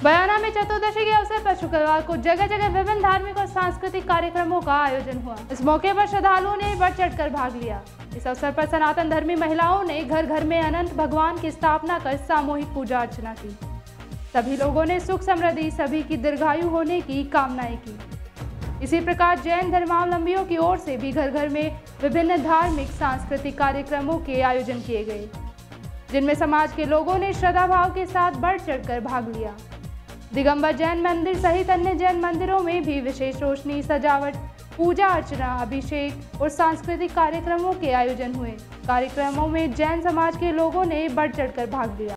बयाना में चतुर्दशी के अवसर पर शुक्रवार को जगह जगह विभिन्न धार्मिक और सांस्कृतिक कार्यक्रमों का आयोजन हुआ। इस मौके पर श्रद्धालुओं ने बढ़ चढ़कर भाग लिया। इस अवसर पर सनातन धर्मी महिलाओं ने घर घर में अनंत भगवान की स्थापना कर सामूहिक पूजा अर्चना की। सभी लोगों ने सुख समृद्धि, सभी की दीर्घायु होने की कामनाएं की। इसी प्रकार जैन धर्मावलंबियों की ओर से भी घर घर में विभिन्न धार्मिक सांस्कृतिक कार्यक्रमों के आयोजन किए गए, जिनमें समाज के लोगों ने श्रद्धा भाव के साथ बढ़ चढ़कर भाग लिया। दिगंबर जैन मंदिर सहित अन्य जैन मंदिरों में भी विशेष रोशनी, सजावट, पूजा अर्चना, अभिषेक और सांस्कृतिक कार्यक्रमों के आयोजन हुए। कार्यक्रमों में जैन समाज के लोगों ने बढ़ चढ़कर भाग लिया।